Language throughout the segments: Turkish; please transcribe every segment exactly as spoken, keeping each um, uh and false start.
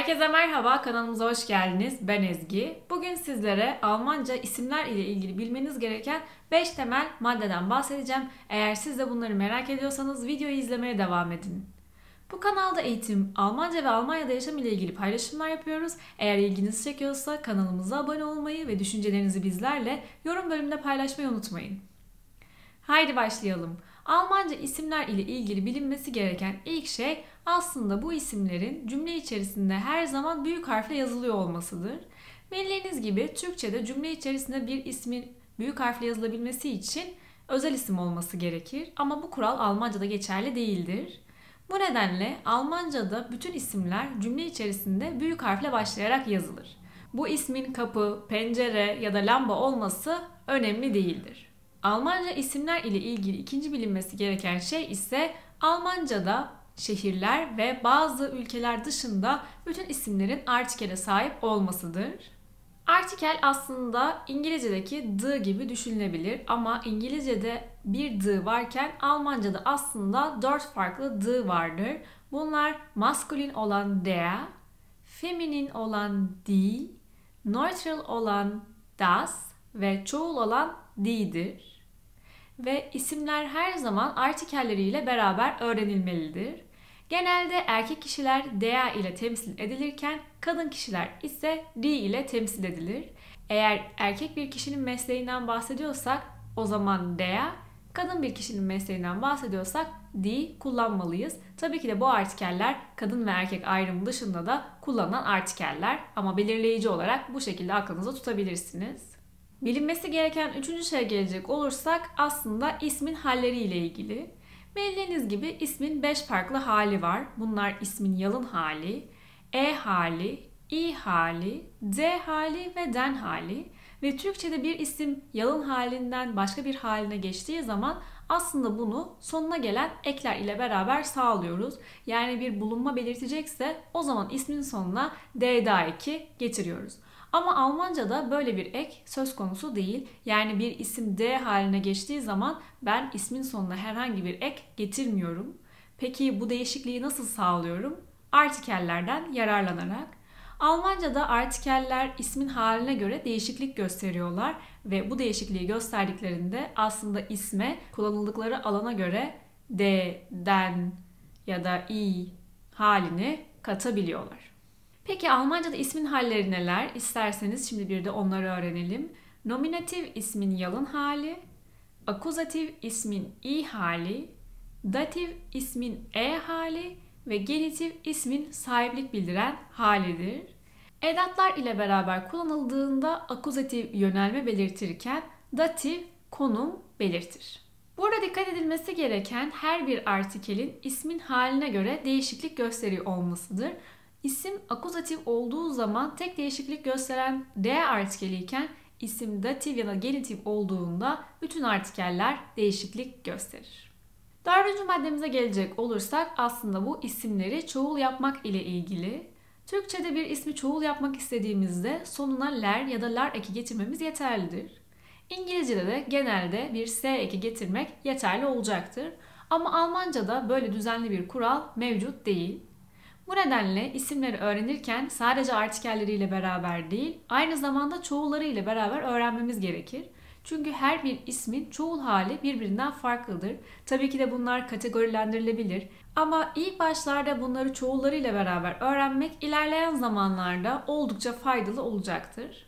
Herkese merhaba, kanalımıza hoş geldiniz. Ben Ezgi. Bugün sizlere Almanca isimler ile ilgili bilmeniz gereken beş temel maddeden bahsedeceğim. Eğer siz de bunları merak ediyorsanız videoyu izlemeye devam edin. Bu kanalda eğitim, Almanca ve Almanya'da yaşam ile ilgili paylaşımlar yapıyoruz. Eğer ilginizi çekiyorsa kanalımıza abone olmayı ve düşüncelerinizi bizlerle yorum bölümünde paylaşmayı unutmayın. Haydi başlayalım. Almanca isimler ile ilgili bilinmesi gereken ilk şey aslında bu isimlerin cümle içerisinde her zaman büyük harfle yazılıyor olmasıdır. Bildiğiniz gibi Türkçe'de cümle içerisinde bir ismin büyük harfle yazılabilmesi için özel isim olması gerekir ama bu kural Almanca'da geçerli değildir. Bu nedenle Almanca'da bütün isimler cümle içerisinde büyük harfle başlayarak yazılır. Bu ismin kapı, pencere ya da lamba olması önemli değildir. Almanca isimler ile ilgili ikinci bilinmesi gereken şey ise Almanca'da şehirler ve bazı ülkeler dışında bütün isimlerin artikele sahip olmasıdır. Artikel aslında İngilizce'deki the gibi düşünülebilir ama İngilizce'de bir the varken Almanca'da aslında dört farklı the vardır. Bunlar maskulin olan der, feminin olan die, neutral olan das ve çoğul olan die'dir. Ve isimler her zaman artikelleriyle beraber öğrenilmelidir. Genelde erkek kişiler der ile temsil edilirken kadın kişiler ise die ile temsil edilir. Eğer erkek bir kişinin mesleğinden bahsediyorsak o zaman der, kadın bir kişinin mesleğinden bahsediyorsak die kullanmalıyız. Tabii ki de bu artikeller kadın ve erkek ayrımı dışında da kullanılan artikeller ama belirleyici olarak bu şekilde aklınızda tutabilirsiniz. Bilinmesi gereken üçüncü şeye gelecek olursak aslında ismin halleriyle ilgili. Bildiğiniz gibi ismin beş farklı hali var. Bunlar ismin yalın hali, e hali, i hali, d hali ve den hali. Ve Türkçe'de bir isim yalın halinden başka bir haline geçtiği zaman aslında bunu sonuna gelen ekler ile beraber sağlıyoruz. Yani bir bulunma belirtecekse o zaman ismin sonuna d daha eki getiriyoruz. Ama Almanca'da böyle bir ek söz konusu değil. Yani bir isim D haline geçtiği zaman ben ismin sonuna herhangi bir ek getirmiyorum. Peki bu değişikliği nasıl sağlıyorum? Artikellerden yararlanarak. Almanca'da artikeller ismin haline göre değişiklik gösteriyorlar ve bu değişikliği gösterdiklerinde aslında isme kullanıldıkları alana göre D, den ya da i halini katabiliyorlar. Peki Almanca'da ismin halleri neler? İsterseniz şimdi bir de onları öğrenelim. Nominatif ismin yalın hali, akuzatif ismin i hali, datif ismin e hali ve genitif ismin sahiplik bildiren halidir. Edatlar ile beraber kullanıldığında akuzatif yönelme belirtirken datif konum belirtir. Burada dikkat edilmesi gereken her bir artikelin ismin haline göre değişiklik gösteriyor olmasıdır. İsim akuzatif olduğu zaman tek değişiklik gösteren D artikeli iken isim datif ya da genitif olduğunda bütün artikeller değişiklik gösterir. Dördüncü maddemize gelecek olursak aslında bu isimleri çoğul yapmak ile ilgili. Türkçe'de bir ismi çoğul yapmak istediğimizde sonuna ler ya da lar eki getirmemiz yeterlidir. İngilizce'de de genelde bir s eki getirmek yeterli olacaktır. Ama Almanca'da böyle düzenli bir kural mevcut değil. Bu nedenle isimleri öğrenirken sadece artikelleriyle beraber değil, aynı zamanda çoğulları ile beraber öğrenmemiz gerekir. Çünkü her bir ismin çoğul hali birbirinden farklıdır. Tabii ki de bunlar kategorilendirilebilir. Ama ilk başlarda bunları çoğulları ile beraber öğrenmek ilerleyen zamanlarda oldukça faydalı olacaktır.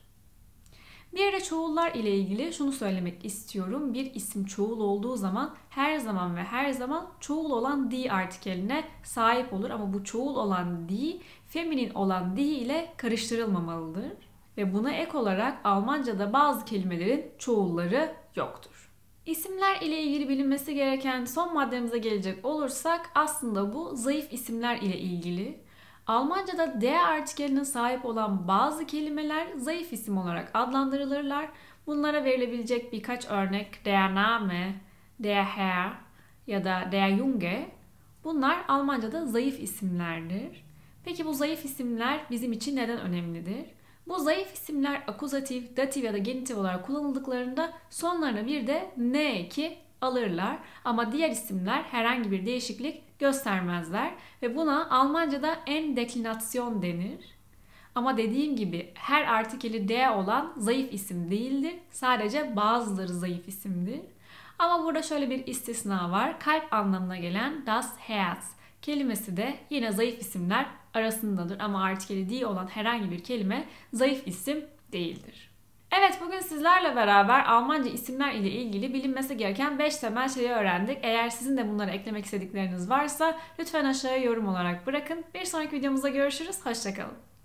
Bir de çoğullar ile ilgili şunu söylemek istiyorum. Bir isim çoğul olduğu zaman her zaman ve her zaman çoğul olan die artikeline sahip olur. Ama bu çoğul olan die, feminin olan die ile karıştırılmamalıdır. Ve buna ek olarak Almanca'da bazı kelimelerin çoğulları yoktur. İsimler ile ilgili bilinmesi gereken son maddemize gelecek olursak aslında bu zayıf isimler ile ilgili. Almanca'da D artikeline sahip olan bazı kelimeler zayıf isim olarak adlandırılırlar. Bunlara verilebilecek birkaç örnek der Name, der Herr ya da der Junge. Bunlar Almanca'da zayıf isimlerdir. Peki bu zayıf isimler bizim için neden önemlidir? Bu zayıf isimler akuzatif, datif ya da genitif olarak kullanıldıklarında sonlarına bir de n eki alırlar. Ama diğer isimler herhangi bir değişiklik göstermezler ve buna Almanca'da Endeklinasyon denir. Ama dediğim gibi her artikeli D olan zayıf isim değildir. Sadece bazıları zayıf isimdir. Ama burada şöyle bir istisna var. Kalp anlamına gelen das Herz kelimesi de yine zayıf isimler arasındadır. Ama artikeli D olan herhangi bir kelime zayıf isim değildir. Evet, bugün sizlerle beraber Almanca isimler ile ilgili bilinmesi gereken beş temel şeyi öğrendik. Eğer sizin de bunlara eklemek istedikleriniz varsa lütfen aşağıya yorum olarak bırakın. Bir sonraki videomuzda görüşürüz. Hoşça kalın.